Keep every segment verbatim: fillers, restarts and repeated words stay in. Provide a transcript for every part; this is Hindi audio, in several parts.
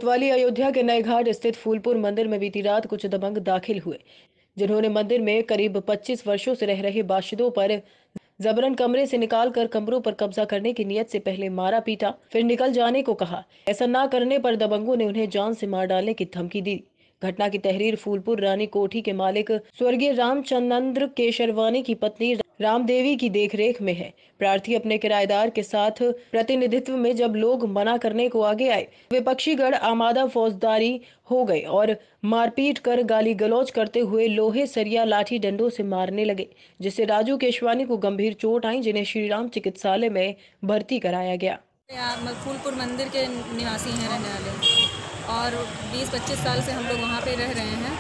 कोतवाली अयोध्या के नए घाट स्थित फूलपुर मंदिर में बीती रात कुछ दबंग दाखिल हुए, जिन्होंने मंदिर में करीब पच्चीस वर्षों से रह रहे बाशिंदों पर जबरन कमरे से निकालकर कमरों पर कब्जा करने की नियत से पहले मारा पीटा, फिर निकल जाने को कहा। ऐसा न करने पर दबंगों ने उन्हें जान से मार डालने की धमकी दी। घटना की तहरीर फूलपुर रानी कोठी के मालिक स्वर्गीय रामचंद्र केशरवानी की पत्नी रामदेवी की देखरेख में है। प्रार्थी अपने किराएदार के साथ प्रतिनिधित्व में जब लोग मना करने को आगे आए, विपक्षी गढ़ आमादा फौजदारी हो गए और मारपीट कर गाली गलौज करते हुए लोहे सरिया लाठी डंडों से मारने लगे, जिससे राजू केशवानी को गंभीर चोट आई, जिन्हें श्रीराम चिकित्सालय में भर्ती कराया गया। फूलपुर मंदिर के निवासी हैं रहने वाले, और बीस पच्चीस साल से हम लोग वहाँ पे रह रहे हैं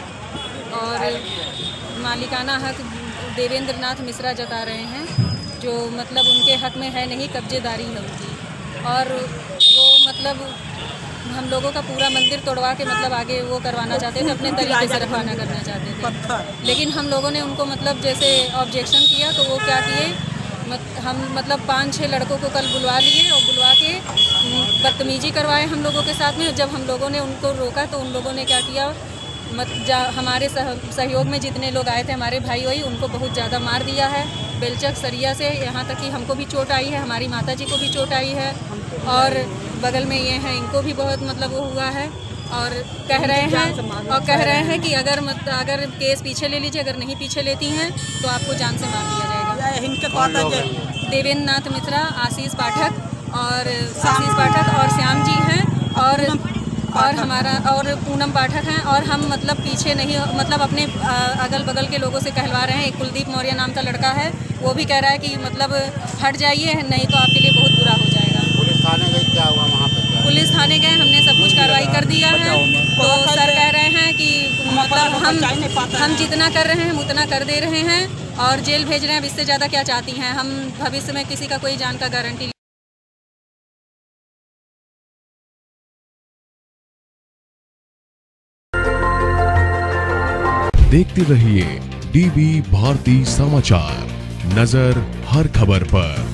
और मालिकाना हक देवेंद्र नाथ मिश्रा जता रहे हैं, जो मतलब उनके हक में है नहीं, कब्जेदारी है उनकी। और वो मतलब हम लोगों का पूरा मंदिर तोड़वा के मतलब आगे वो करवाना चाहते थे, अपने तरीके से रखवाना करना चाहते थे। लेकिन हम लोगों ने उनको मतलब जैसे ऑब्जेक्शन किया तो वो क्या किए, मत, हम मतलब पाँच छः लड़कों को कल बुलवा लिए और बुलवा के बदतमीजी करवाए हम लोगों के साथ में। जब हम लोगों ने उनको रोका तो उन लोगों ने क्या किया, मत जा हमारे सह, सहयोग में जितने लोग आए थे हमारे भाई वही, उनको बहुत ज़्यादा मार दिया है बेलचक सरिया से, यहाँ तक कि हमको भी चोट आई है, हमारी माता जी को भी चोट आई है, और बगल में ये हैं इनको भी बहुत मतलब वो हुआ है। और कह रहे हैं और कह रहे हैं कि अगर मत अगर केस पीछे ले लीजिए, अगर नहीं पीछे लेती हैं तो आपको जान से मार दिया जाएगा। देवेंद्र नाथ मिश्रा, आशीष पाठक और आशीष पाठक और श्याम जी हैं, और और हमारा और पूनम पाठक हैं। और हम मतलब पीछे नहीं, मतलब अपने अगल बगल के लोगों से कहलवा रहे हैं। एक कुलदीप मौर्य नाम का लड़का है, वो भी कह रहा है कि मतलब हट जाइए, नहीं तो आपके लिए बहुत बुरा हो जाएगा। पुलिस थाने गए, क्या हुआ वहाँ पे? पुलिस थाने गए, हमने सब कुछ कार्रवाई कर दिया है। तो सर कह रहे हैं कि मतलब हम हम जितना कर रहे हैं हम उतना कर दे रहे हैं और जेल भेज रहे हैं। अब इससे ज़्यादा क्या चाहती हैं? हम भविष्य में किसी का कोई जान का गारंटी। देखते रहिए डीबी भारती समाचार, नजर हर खबर पर।